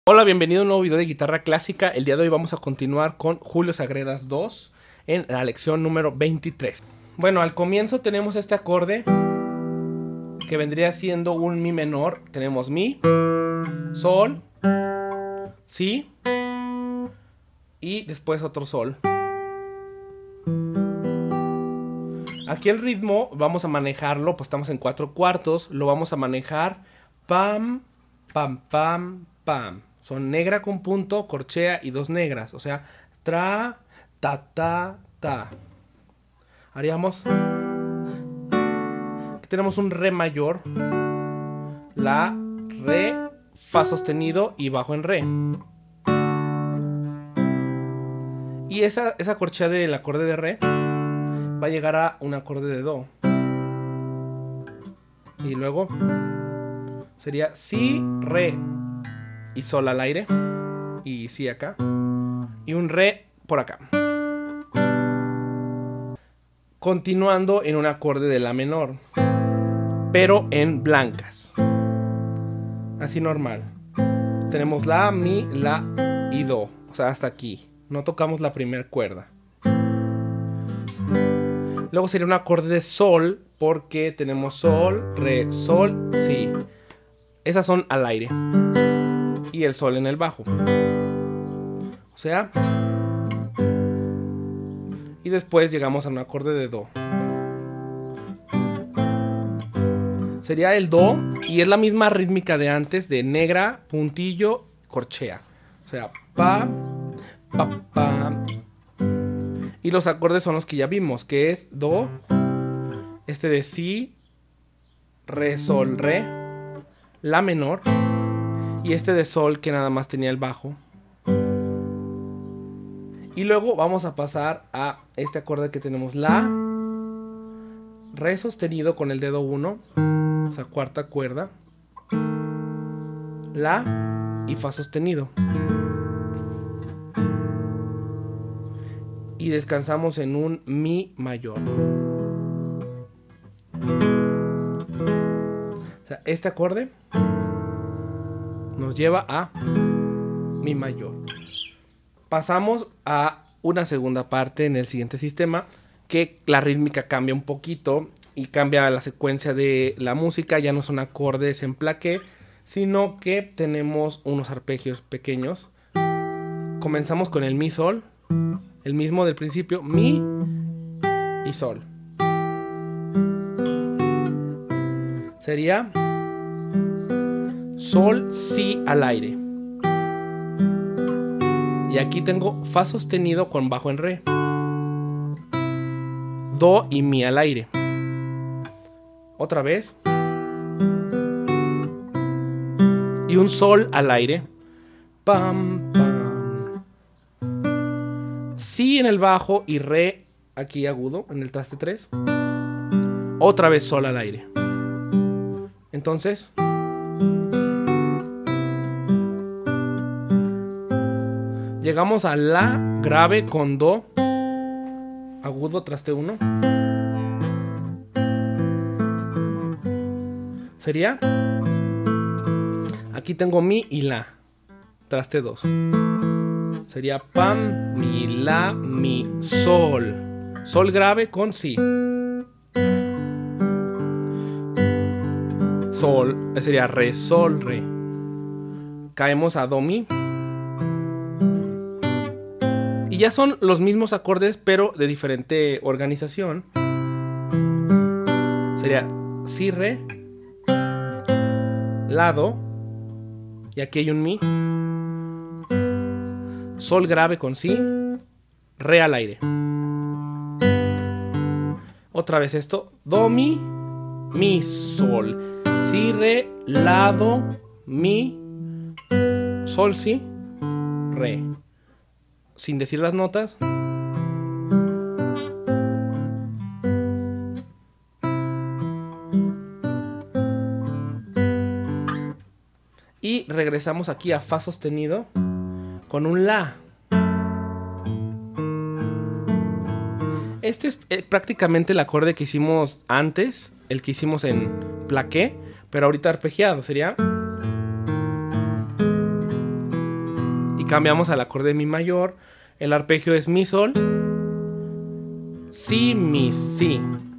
Hola, bienvenido a un nuevo video de guitarra clásica. El día de hoy vamos a continuar con Julio Sagreras 2 en la lección número 23. Bueno, al comienzo tenemos este acorde que vendría siendo un mi menor. Tenemos mi, sol, si y después otro sol. Aquí el ritmo vamos a manejarlo, pues estamos en 4/4, lo vamos a manejar pam, pam, pam, pam. Son negra con punto, corchea y dos negras. O sea, tra, ta, ta, ta. Haríamos... Aquí tenemos un re mayor. La, re, fa sostenido y bajo en re. Y esa corchea del acorde de re va a llegar a un acorde de do. Y luego sería si, re y sol al aire. Y si acá. Y un re por acá. Continuando en un acorde de la menor, pero en blancas. Así normal. Tenemos la, mi, la y do. O sea, hasta aquí. No tocamos la primera cuerda. Luego sería un acorde de sol, porque tenemos sol, re, sol, si. Esas son al aire. Y el sol en el bajo. O sea... Y después llegamos a un acorde de do. Sería el do. Y es la misma rítmica de antes, de negra, puntillo, corchea. O sea, pa, pa, pa. Y los acordes son los que ya vimos, que es do, este de si, re, sol, re, la menor, y este de sol que nada más tenía el bajo. Y luego vamos a pasar a este acorde que tenemos la, re sostenido con el dedo 1, o sea, cuarta cuerda, la y fa sostenido. Y descansamos en un mi mayor. O sea, este acorde nos lleva a mi mayor. Pasamos a una segunda parte en el siguiente sistema, que la rítmica cambia un poquito y cambia la secuencia de la música. Ya no son acordes en plaqué, sino que tenemos unos arpegios pequeños. Comenzamos con el mi sol, el mismo del principio, mi y sol. Sería sol, si al aire. Y aquí tengo fa sostenido con bajo en re. Do y mi al aire. Otra vez. Y un sol al aire. Pam, pam. Si en el bajo y re aquí agudo en el traste 3. Otra vez sol al aire. Entonces... llegamos a la grave con do agudo traste 1. Sería, aquí tengo mi y la traste 2. Sería pam, mi, la, mi, sol. Sol grave con si. Sol, sería re, sol, re. Caemos a do, mi. Y ya son los mismos acordes, pero de diferente organización. Sería si, re, la, do. Y aquí hay un mi. Sol grave con si. Re al aire. Otra vez esto. Do, mi, mi, sol. Si, re, la, do, mi. Sol, si, re. Sin decir las notas. Y regresamos aquí a fa sostenido con un la. Este es prácticamente el acorde que hicimos antes, el que hicimos en plaqué, pero ahorita arpegiado. Sería cambiamos al acorde de mi mayor. El arpegio es mi, sol, si, mi, si.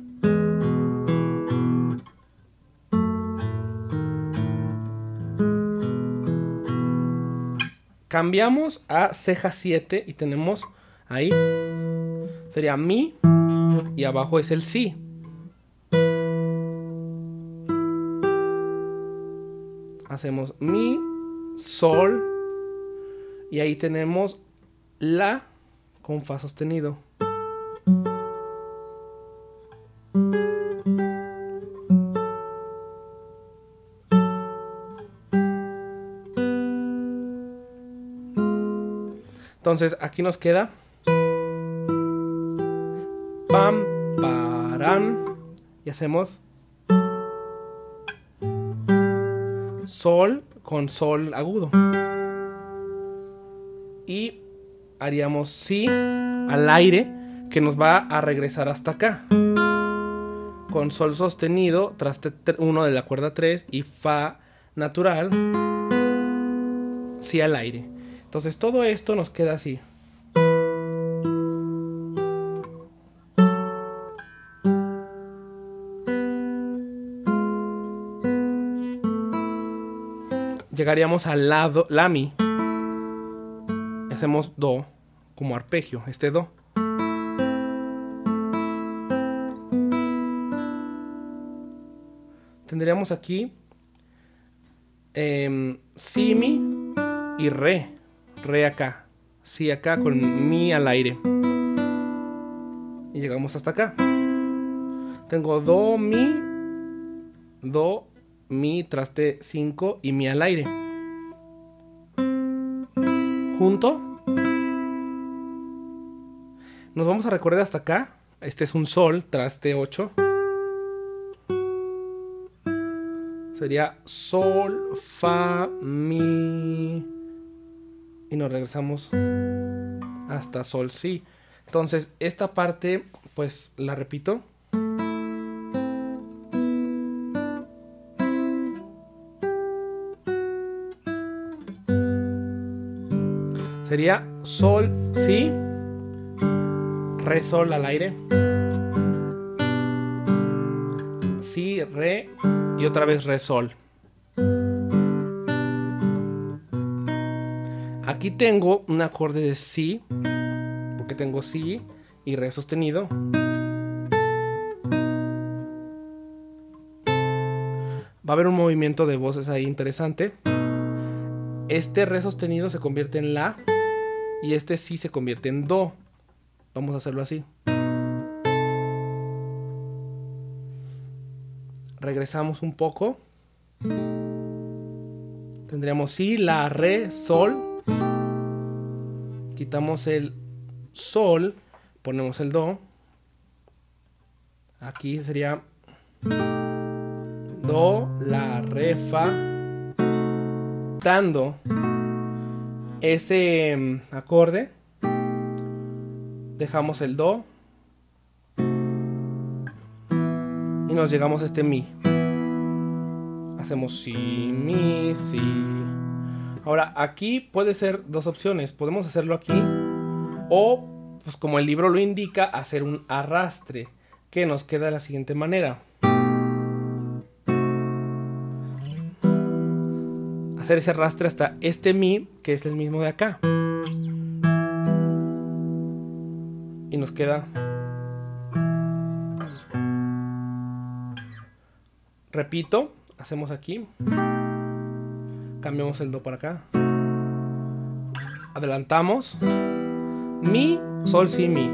Cambiamos a ceja 7 y tenemos ahí, sería mi y abajo es el si. Hacemos mi, sol y ahí tenemos la con fa sostenido. Entonces aquí nos queda pam, paran y hacemos sol con sol agudo y haríamos si al aire, que nos va a regresar hasta acá con sol sostenido, traste 1 de la cuerda 3 y fa natural, si al aire. Entonces todo esto nos queda así. Llegaríamos al lado, la mi. Hacemos do como arpegio, este do. Tendríamos aquí si, mi y re. Re acá. Si acá con mi al aire. Y llegamos hasta acá. Tengo do, mi, traste 5 y mi al aire. Junto. Nos vamos a recorrer hasta acá. Este es un sol, traste 8. Sería sol, fa, mi. Y nos regresamos hasta sol, si. Entonces, esta parte, pues, la repito. Sería sol, si, re, sol al aire. Si, re y otra vez re, sol. Aquí tengo un acorde de si, porque tengo si y re sostenido. Va a haber un movimiento de voces ahí interesante. Este re sostenido se convierte en la y este si se convierte en do. Vamos a hacerlo así. Regresamos un poco. Tendríamos si, la, re, sol. Quitamos el sol, ponemos el do. Aquí sería do, la, re, fa. Dando ese acorde, dejamos el do y nos llegamos a este mi. Hacemos si, mi, si. Ahora, aquí puede ser dos opciones. Podemos hacerlo aquí o, pues como el libro lo indica, hacer un arrastre, que nos queda de la siguiente manera. Hacer ese arrastre hasta este mi, que es el mismo de acá. Y nos queda... Repito, hacemos aquí. Cambiamos el do para acá. Adelantamos. Mi, sol, si, mi.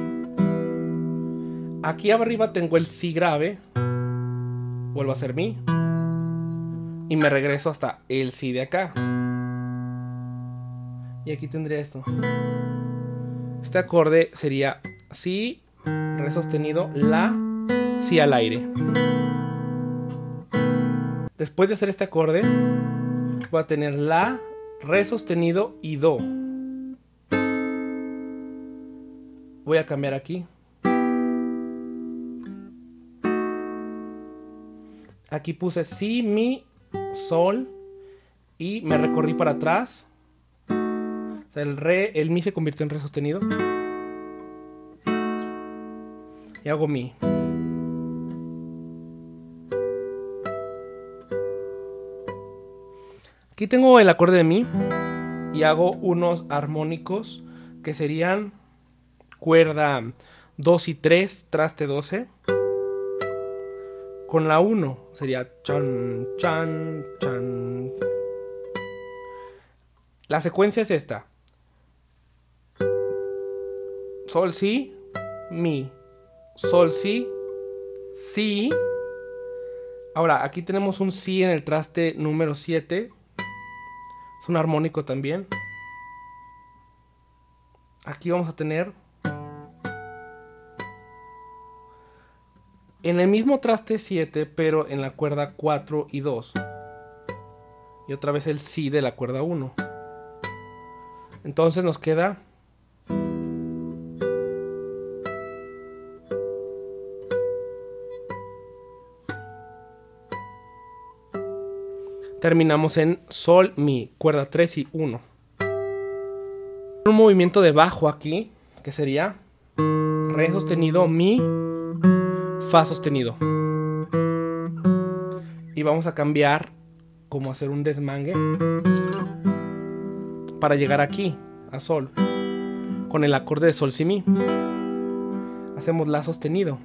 Aquí arriba tengo el si grave. Vuelvo a hacer mi. Y me regreso hasta el si de acá. Y aquí tendría esto. Este acorde sería si, re sostenido, la, si al aire. Después de hacer este acorde, voy a tener la, re sostenido y do. Voy a cambiar aquí. Aquí puse si, mi, sol y me recorrí para atrás. sea, el mi se convirtió en re sostenido. Y hago mi. Aquí tengo el acorde de mi y hago unos armónicos que serían cuerda 2 y 3, traste 12. Con la 1 sería chan, chan, chan. La secuencia es esta. Sol, si, mi. Sol, si, si. Ahora, aquí tenemos un si en el traste número 7. Es un armónico también. Aquí vamos a tener en el mismo traste 7, pero en la cuerda 4 y 2. Y otra vez el si de la cuerda 1. Entonces nos queda terminamos en sol, mi, cuerda 3 y 1. Un movimiento de bajo aquí, que sería re sostenido, mi, fa sostenido. Y vamos a cambiar, como hacer un desmangue, para llegar aquí, a sol, con el acorde de sol, si, mi. Hacemos la sostenido.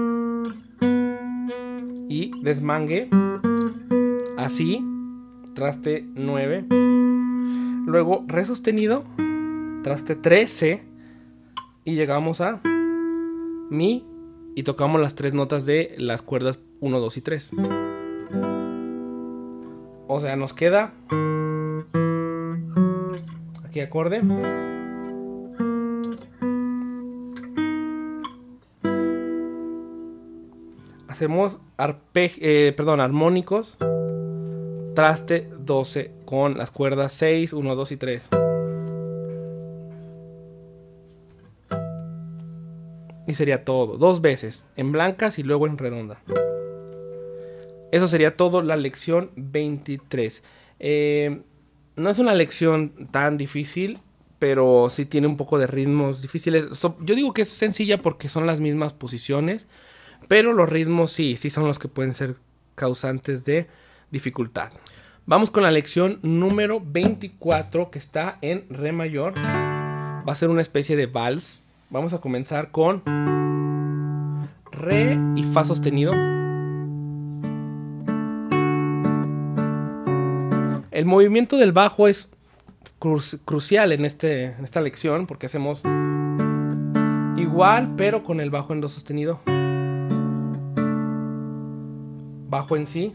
Y desmangue, así, traste 9. Luego re sostenido, traste 13. Y llegamos a mi y tocamos las 3 notas de las cuerdas 1, 2 y 3. O sea, nos queda aquí acorde. Hacemos armónicos, traste 12 con las cuerdas 6, 1, 2 y 3. Y sería todo, 2 veces, en blancas y luego en redonda. Eso sería todo la lección 23. No es una lección tan difícil, pero sí tiene un poco de ritmos difíciles. Yo digo que es sencilla porque son las mismas posiciones, pero los ritmos sí son los que pueden ser causantes de dificultad. Vamos con la lección número 24, que está en re mayor. Va a ser una especie de vals. Vamos a comenzar con re y fa sostenido. El movimiento del bajo es crucial en esta lección, porque hacemos igual pero con el bajo en do sostenido. Bajo en si,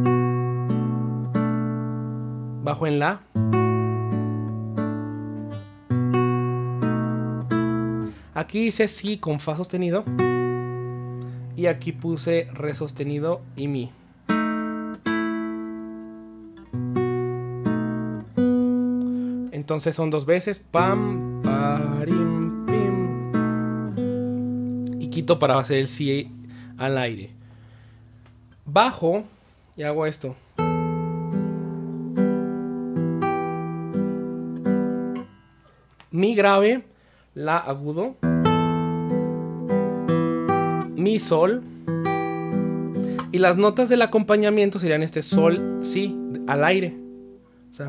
bajo en la, aquí hice si con fa sostenido y aquí puse re sostenido y mi. Entonces son 2 veces, pam, parim, pim, y quito para hacer el si al aire. Bajo y hago esto. Mi grave, la agudo, mi sol, y las notas del acompañamiento serían este sol, si, al aire. O sea,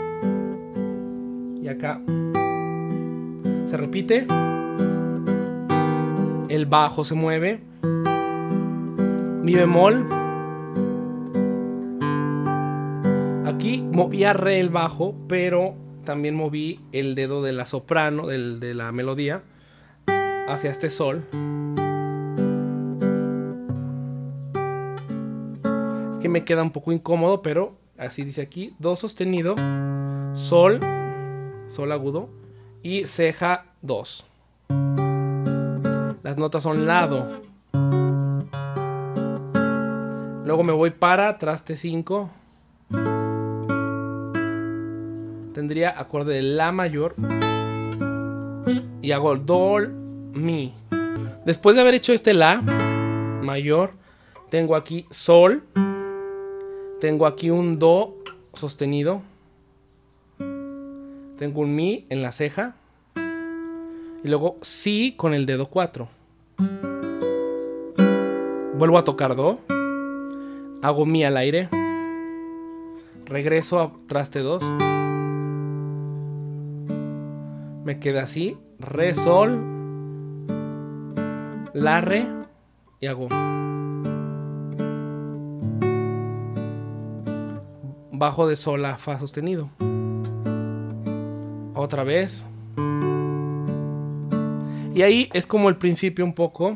y acá se repite, el bajo se mueve, mi bemol. Aquí moví a re el bajo, pero también moví el dedo de la soprano, de la melodía, hacia este sol. Que me queda un poco incómodo, pero así dice aquí: do sostenido, sol, sol agudo y ceja 2. Las notas son lado. Luego me voy para traste 5. Tendría acorde de la mayor y hago do, mi. Después de haber hecho este la mayor, tengo aquí sol, tengo aquí un do sostenido, Tengo un mi en la ceja. Y luego si con el dedo 4. Vuelvo a tocar do. Hago mi al aire. Regreso a traste 2. Me queda así. Re, sol. La, re. Y hago. Bajo de sol a fa sostenido. Otra vez. Y ahí es como el principio un poco.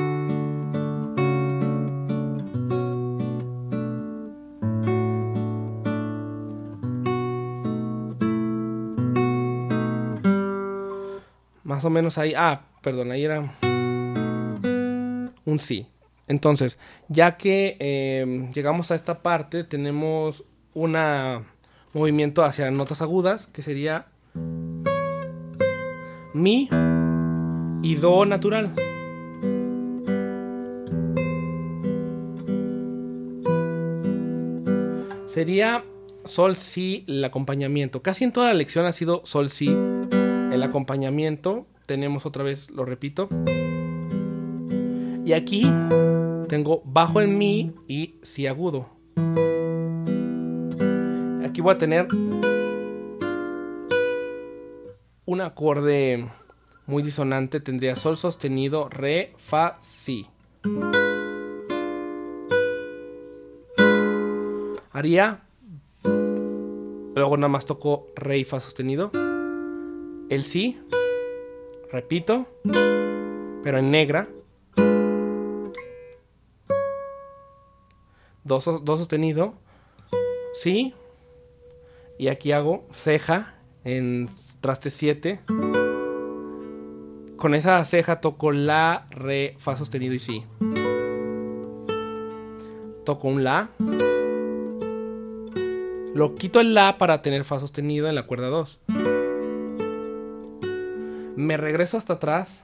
Más o menos ahí. Ah, perdón, ahí era un si. Entonces, ya que llegamos a esta parte, tenemos un movimiento hacia notas agudas, que sería mi y do natural. Sería sol, si, el acompañamiento. Casi en toda la lección ha sido sol, si, el acompañamiento. Tenemos otra vez, lo repito. Y aquí tengo bajo en mi y si agudo. Aquí voy a tener un acorde muy disonante. Tendría sol sostenido, re, fa, si. Haría, luego nada más toco re y fa sostenido. El si, repito, pero en negra. Do sostenido, si. Y aquí hago ceja en traste 7. Con esa ceja toco la, re, fa sostenido y si. Toco un la. Lo quito el la para tener fa sostenido en la cuerda 2. Me regreso hasta atrás.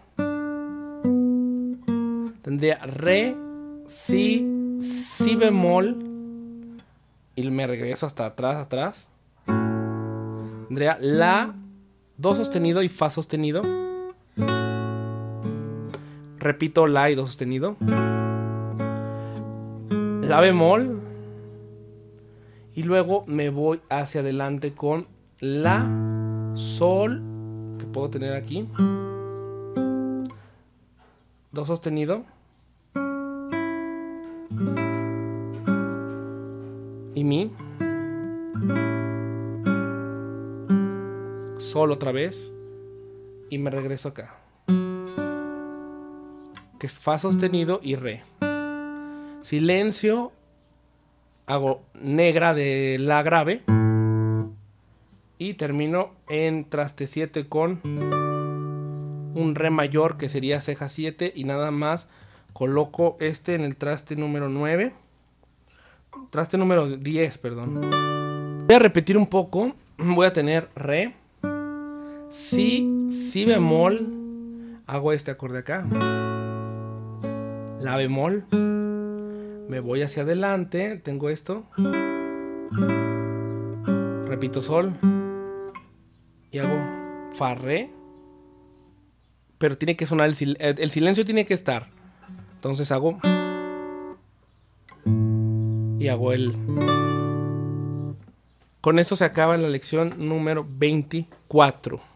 Tendría re, si, si bemol. Y me regreso hasta atrás. Tendría la, do sostenido y fa sostenido. Repito la y do sostenido. La bemol. Y luego me voy hacia adelante con la, sol, que puedo tener aquí. Do sostenido. Y mi. Sol otra vez. Y me regreso acá. Que es fa sostenido y re. Silencio. Hago negra de la grave. Y termino en traste 7 con un re mayor, que sería ceja 7. Y nada más coloco este en el traste número 9. Traste número 10, perdón. Voy a repetir un poco. Voy a tener re, si, si bemol. Hago este acorde acá. La bemol. Me voy hacia adelante. Tengo esto. Repito sol. Y hago fa, re. Pero tiene que sonar el silencio tiene que estar. Entonces hago. Y hago el. Con esto se acaba la lección número 24.